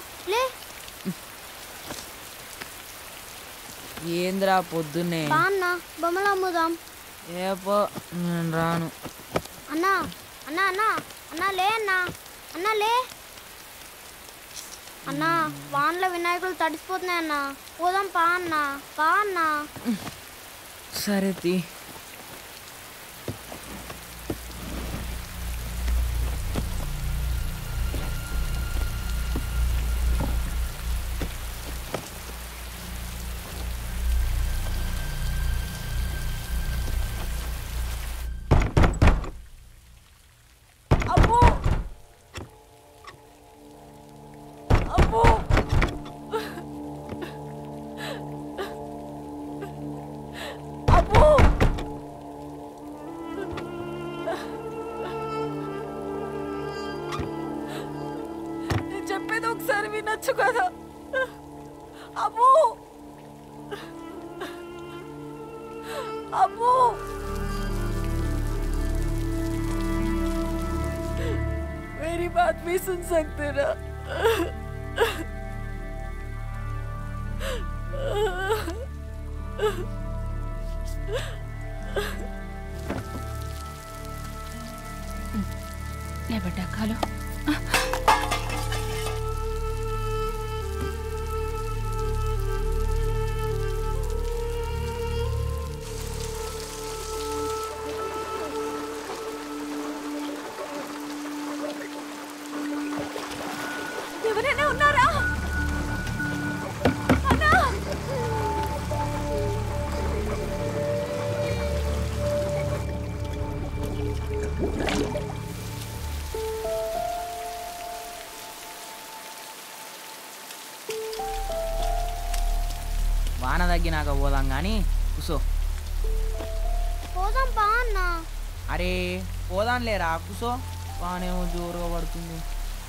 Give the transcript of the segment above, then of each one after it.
లే ఏంద్రా పొద్దున్నే అన్న బొమ్మలు అమ్ముదాం. ఏపో నేను రాను. అన్నా అన్నా అన్నా అన్నా లే అన్నా అన్నా లే అన్నా వాన్లో వినాయకులు తడిసిపోతున్నాయి అన్నా. పోదాం పా అన్నా పా అన్నా. సరే తీ. చెప్పేది ఒకసారి వినొచ్చు కదా. అబ్బో అబ్బో मेरी बात भी सुन सकते ना. ले बेटा खा लो. ఎవరైనా ఉన్నారా? అన్నా వాన తగ్గినాక పోదాం కానీ కూసో. పోదాం పా అన్నా. అరే పోదాం లేరా కూసో. వానేమో జోరుగా పడుతుంది.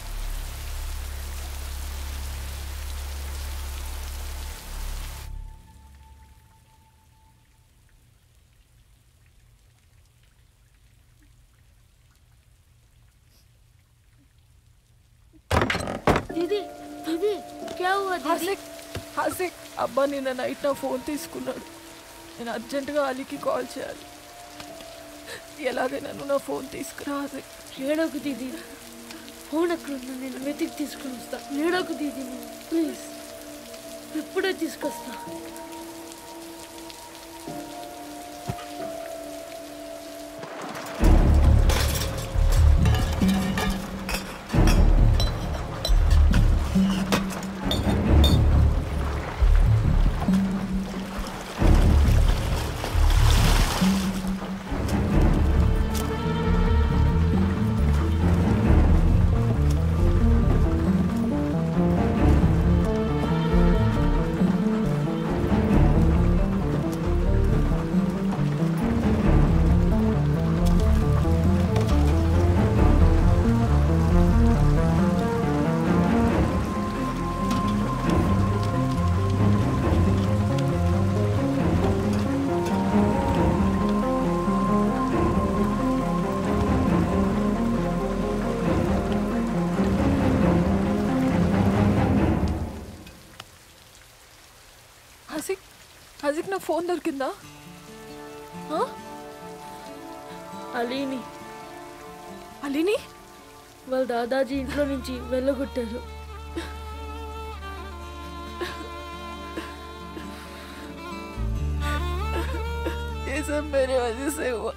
दीदी दीदी क्या हुआ दीदी? హాసిక్ అబ్బా నిన్న నైట్ నా ఫోన్ తీసుకున్నాడు. నేను అర్జెంటుగా అలీకి కాల్ చేయాలి. ఎలాగైనా నువ్వు నా ఫోన్ తీసుకురా హాసిక్. ఏడోకు దీది ఫోన్ ఎక్కడుందో నేను వెతికి తీసుకుని వస్తా. ఏడోకు దీది ప్లీజ్, ఇప్పుడే తీసుకొస్తా. హాసిక్ నా ఫోన్ దొరికిందా? అలీని అలీని వాళ్ళ దాదాజీ ఇంట్లో నుంచి వెళ్ళగొట్టారు. ये सब मेरे वजह से हुआ.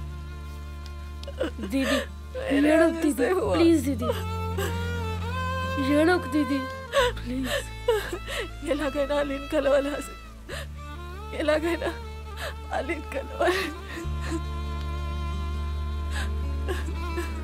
दीदी ఏడోకు దీది ప్లీజ్, దీది ఏడోకు దీది ప్లీజ్. ఎలాగైనా అలీని కలవాలి హాసిక్, ఎలాగైనా అలీని కలవాలి.